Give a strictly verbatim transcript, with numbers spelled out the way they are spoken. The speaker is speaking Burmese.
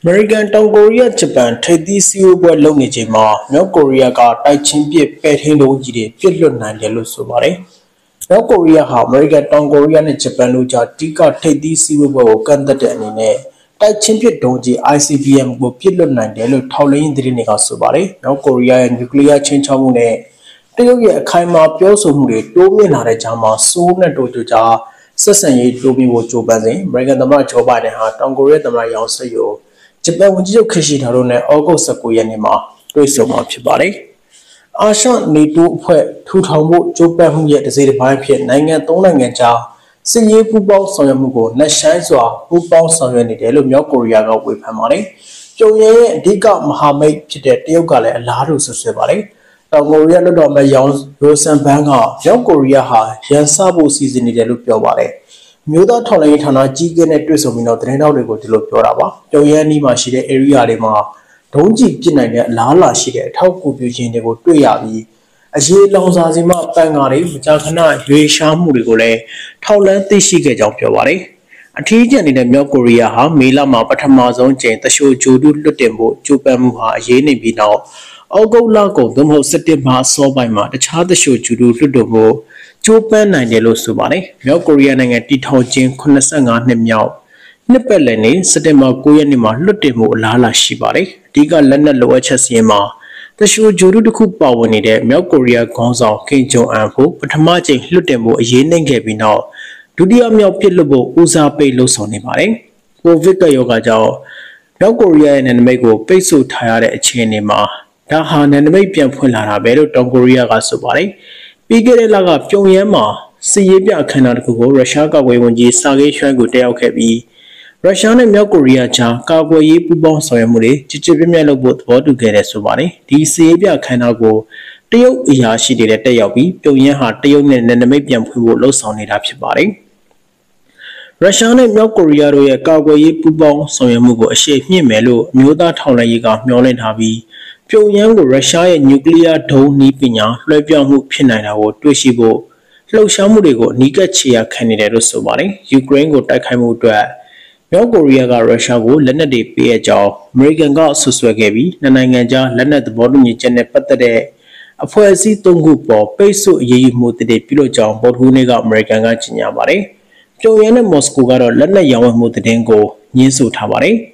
American တောင်ကိုရီးယားဂျပန်ထိပ်သီးစည်းဝေးပွဲလုပ်နေချိန်မှာမြောက်ကိုရီးယားကတိုက်ချင်းပစ်ပဲ့ထိန်းဒုံးကြီးတွေပစ်လွတ်နိုင်တယ်လို့ဆိုပါတယ်။မြောက်ကိုရီးယားဟာ American တောင်ကိုရီးယားနဲ့ဂျပန်တို့ကြားအဓိကထိပ်သီးစည်းဝေးပွဲကိုကန့်သက်တဲ့အနေနဲ့တိုက်ချင်းပစ်ဒုံးကြီး I C B M ကိုပစ်လွတ်နိုင်တယ်လို့ထောက်လှမ်းရေးသတင်းတွေကဆိုပါတယ်။မြောက်ကိုရီးယားရဲ့နျူကလ িয়ার ချင်းချောက်မှုနဲ့တရုတ်ရဲ့အခိုင်အမာပြောဆိုမှုတွေတိုးမြင့်လာတဲ့ကြားမှာဆိုးနဲ့တိုးတိုးကြားဆက်ဆံရေးတိုးပြီးဖို့ကြိုးပမ်းစဉ် American သမ္မတဂျိုးဘိုင်ဒန်ဟာတောင်ကိုရီးယားသမ္မတယောင်ဆက်ယူဂျပန်ဝန်ကြီးချုပ်ခရှိတာတို့နဲ့ဩဂုတ်၁၉ရက်နေ့မှာတွေ့ဆုံမှာဖြစ်ပါတယ်။အာရှနေတိုးအဖွဲ့ထူထောင်ဖို့ကြိုးပမ်းမှုရဲ့တစ်စိတ်တစ်ပိုင်းဖြစ်နိုင်ငံသုံးနိုင်ငံကြားစစ်ရေးပူးပေါင်းဆောင်ရွက်မှုကိုလက်ရှိုင်းစွာပူးပေါင်းဆောင်ရွက်နေတယ်လို့မြောက်ကိုရီးယားကဝေဖန်ပါတယ်။ပြုံရရဲ့အဓိကမဟာမိတ်ဖြစ်တဲ့တရုတ်ကလည်းအလားတူဆွဆွဲပါတယ်။တောင်ကိုရီးယားလွှတ်တော်မဲ့ယောင်ရိုဆန်ဘန်ကမြောက်ကိုရီးယားဟာရန်စဖို့စီစဉ်နေတယ်လို့ပြောပါတယ်။မျိုးသားထောက်လှမ်းရေးဌာနကြီးကဲနဲ့တွေ့ဆုံပြီးတော့သတင်းတောက်တွေကိုဒီလိုပြောတာပါ။ပြုံရနီးမှာရှိတဲ့ area တွေမှာဒုံးကျည်ပစ်နိုင်တဲ့အလားအလာရှိတဲ့အထောက်အကူပြုခြင်းတွေကိုတွေ့ရပြီးအရေးလောင်စာစီမပန်ကားတွေမကြာခဏရွေရှားမှုတွေကိုလည်းထောက်လှမ်းသိရှိခဲ့ကြောင်းပြောပါတယ်။အထီးကျန်နေတဲ့မြောက်ကိုရီးယားဟာမေလမှာပထမဆုံးကျင်းတရှိုဂျိုဒုလွတ်တင်ဖို့ကြိုးပမ်းမှုဟာအရေးနေပြီးနောက်ဩဂုတ်လကုန်သို့မဟုတ်စက်တင်ဘာအစောပိုင်းမှာတခြားတရှိုဂျိုဒုလွတ်တော်ဖို့ကြိုးပမ်းနိုင်တယ်လို့ဆိုပါတယ်။မြောက်ကိုရီးယားနိုင်ငံတီထောင်ချင်း၇၅နှစ်မြောက်နှစ်ပတ်လည်နေ့စက်တင်ဘာ၉ရက်နေ့မှာလွတ်တင်မှုအလားအလာရှိပါတယ်။အဓိကလက်နက်လိုအပ်ချက်စီရင်မှာတရှိုဂျိုဒုတစ်ခုပါဝင်နေတဲ့မြောက်ကိုရီးယားခေါင်းဆောင်ကင်ဂျုံအန်ဖို့ပထမကြိမ်လွတ်တင်ဖို့အရေးနှိမ့်ခဲ့ပြီးနောက်ဒုတိယမြောက်ပြစ်လွတ်ဖို့ဦးစားပေးလှုံ့ဆော်နေပါတယ်။ကိုဗစ်ကရောဂါကြောင့်မြောက်ကိုရီးယားရဲ့နယ်နိမိတ်ကိုပိတ်ဆို့ထားရတဲ့အခြေအနေမှာဒါဟာနယ်နိမိတ်ပြန်ဖွင့်လာတာပဲလို့တောင်ကိုရီးယားကဆိုပါတယ်။ပြီးခဲ့တဲ့လကပြုံရမ်းမှာစစ်ရေးပြအခမ်းအနားတစ်ခုကိုရုရှားကာကွယ်ဝန်ကြီးဆာဂေးရွှမ်ကိုတက်ရောက်ခဲ့ပြီးရုရှားနဲ့မြောက်ကိုရီးယားကြားကာကွယ်ရေးပူးပေါင်းဆောင်ရွက်မှုတွေကြည်ကြည်ပြည့်ပြည့်လုပ်ဖို့သဘောတူခဲ့တယ်ဆိုပါတယ်။ဒီစစ်ရေးပြအခမ်းအနားကိုတရုတ်အရာရှိတွေတက်ရောက်ပြီးပြုံရမ်းဟာတရုတ်နဲ့နယ်နိမိတ်ပြန်ဖွင့်ဖို့လှုံ့ဆော်နေတာဖြစ်ပါတယ်။ရုရှားနဲ့မြောက်ကိုရီးယားတို့ရဲ့ကာကွယ်ရေးပူးပေါင်းဆောင်ရွက်မှုကိုအရှိန်မြင့်မယ်လို့အမျိုးသားထောက်လှမ်းရေးကမျှော်လင့်ထားပြီးပြုံရမ်းကိုရုရှားရဲ့နျူကလ িয়ার ဒုံးနည်းပညာလွှဲပြောင်းမှုဖြစ်နိုင်တာကိုတွေ့ရှိဖို့လှုပ်ရှားမှုတွေကိုအနီးကပ်ခြေရာခံနေတယ်လို့ဆိုပါတယ်။ယူကရိန်းကိုတိုက်ခိုက်မှုအတွက်မြောက်ကိုရီးယားကရုရှားကိုလက်နက်တွေပေးအပ်ကြောင်းအမေရိကန်ကဆွဆွဲခဲ့ပြီးနှစ်နိုင်ငံကြားလက်နက်သဘောတူညီချက်နဲ့ပတ်သက်တဲ့အဖွဲ့အစည်းသုံးခုပေါ်ပိတ်ဆို့အရေးယူမှုတွေပြုလုပ်ကြောင်းဗုဒ္ဓဟူးနေ့ကအမေရိကန်ကကြေညာပါတယ်။ပြုံရမ်းနဲ့မော်စကိုကတော့လက်နက်ရောင်းဝယ်မှုသတင်းကိုညှင်းဆိုထားပါတယ်။